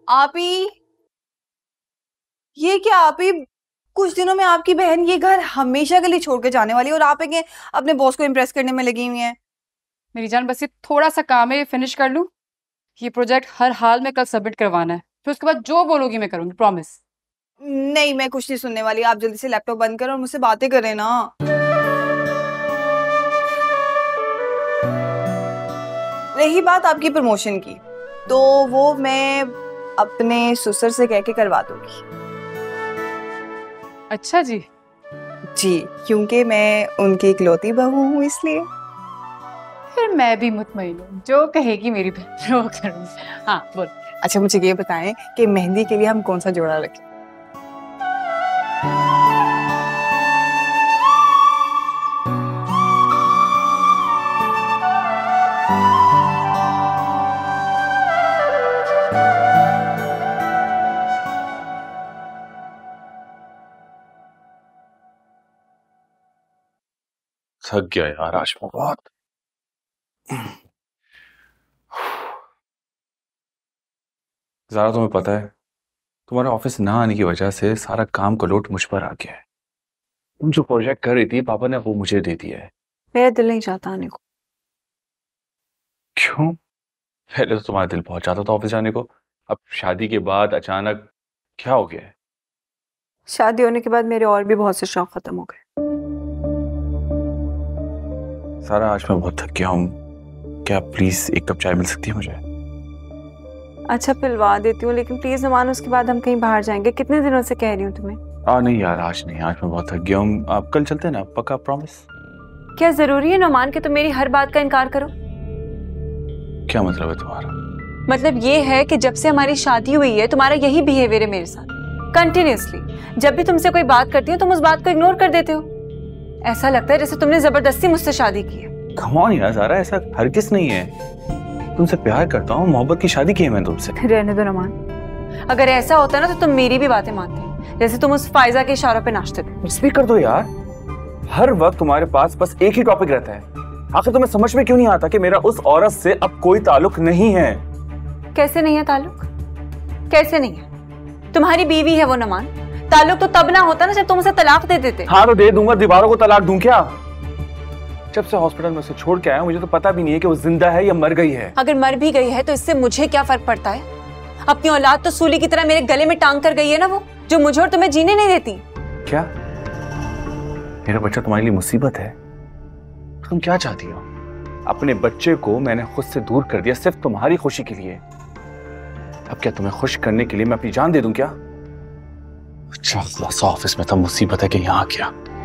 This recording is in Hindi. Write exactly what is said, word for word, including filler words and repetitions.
आप ही, ये क्या आप ही, कुछ दिनों में आपकी बहन ये घर हमेशा के लिए छोड़ के जाने वाली है और आप एक अपने बॉस को इम्प्रेस करने में लगी हुई हैं। मेरी जान बस ये थोड़ा सा काम है, ये फिनिश कर लूं। ये प्रोजेक्ट हर हाल में कल सबमिट करवाना है, फिर उसके बाद जो बोलोगी मैं करूंगी, प्रॉमिस। नहीं, मैं कुछ नहीं सुनने वाली। आप जल्दी से लैपटॉप बंद करो और मुझसे बातें करें ना। रही बात आपकी प्रमोशन की, तो वो मैं अपने ससुर से कह के करवा दूंगी। अच्छा जी। जी, क्योंकि मैं उनकी इकलौती बहू हूँ इसलिए। फिर मैं भी मुतमईन हूँ, जो कहेगी मेरी बहन वो करूंगी। हाँ बोल। अच्छा मुझे ये बताएं कि मेहंदी के लिए हम कौन सा जोड़ा रखें? थक गया यार आज मैं बहुत। ज़रा तुम्हें पता है, तुम्हारे ऑफिस ना आने की वजह से सारा काम का लोड मुझ पर आ गया है। तुम जो प्रोजेक्ट कर रही थी पापा ने वो मुझे दे दिया है। मेरा दिल नहीं चाहता आने को। क्यों? पहले तो तुम्हारा दिल बहुत चाहता था ऑफिस जाने को, अब शादी के बाद अचानक क्या हो गया है? शादी होने के बाद मेरे और भी बहुत से शौक खत्म हो गए। सारा आज मैं बहुत थक गया हूँ, क्या प्लीज एक कप चाय मिल सकती है मुझे? अच्छा पिलवा देती हूँ, लेकिन प्लीज नमान उसके बाद हम कहीं बाहर जाएंगे। कितने दिनों से कह रही हूँ तुम्हें। आ नहीं यार आज नहीं, आज मैं बहुत थक गया हूँ। आप कल चलते हैं ना, पक्का प्रॉमिस? क्या जरूरी है नमान कि तुम मेरी हर बात का इनकार करो? क्या मतलब है तुम्हारा? मतलब ये है कि जब से हमारी शादी हुई है तुम्हारा यही बिहेवियर है मेरे साथ, कंटिन्यूअसली। जब भी तुमसे कोई बात करती हो तुम उस बात को इग्नोर कर देते हो। ऐसा लगता है जैसे तुमने जबरदस्ती मुझसे शादी की है। कम ऑन यार सारा, ऐसा हरगिज़ नहीं है। तुमसे प्यार करता हूँ, मोहब्बत की शादी की है मैं तुमसे। रहने दो नमान, अगर ऐसा होता ना तो तुम मेरी भी बातें मानते, जैसे तुम उस फायजा के इशारों पे नाचते थे। स्पीक कर दो यार, हर वक्त तुम्हारे पास बस एक ही टॉपिक रहता है। आखिर तुम्हें समझ में क्यों नहीं आता कि मेरा उस औरत से अब कोई ताल्लुक नहीं है? कैसे नहीं है ताल्लुक? कैसे नहीं है? तुम्हारी बीवी है वो नमान। ताल्लुक तो तब ना होता ना जब तुम उसे तलाक दे देते। हाँ तो दे दूंगा, दीवारों को तलाक दूं क्या? जब से हॉस्पिटल में उसे छोड़ के आया मुझे तो पता भी नहीं है कि वो जिंदा है या मर गई है। अगर मर भी गई है तो इससे मुझे क्या फर्क पड़ता है? अपनी औलाद तो सूली की तरह मेरे गले में टांग कर गई है ना वो, जो मुझे और तुम्हें जीने नहीं देती। क्या मेरा बच्चा तुम्हारे लिए मुसीबत है? तुम क्या चाहती हो? अपने बच्चे को मैंने खुद से दूर कर दिया सिर्फ तुम्हारी खुशी के लिए। अब क्या तुम्हें खुश करने के लिए मैं अपनी जान दे दूं क्या? अच्छा ऑफिस में था, मुसीबत है कि यहाँ आ गया।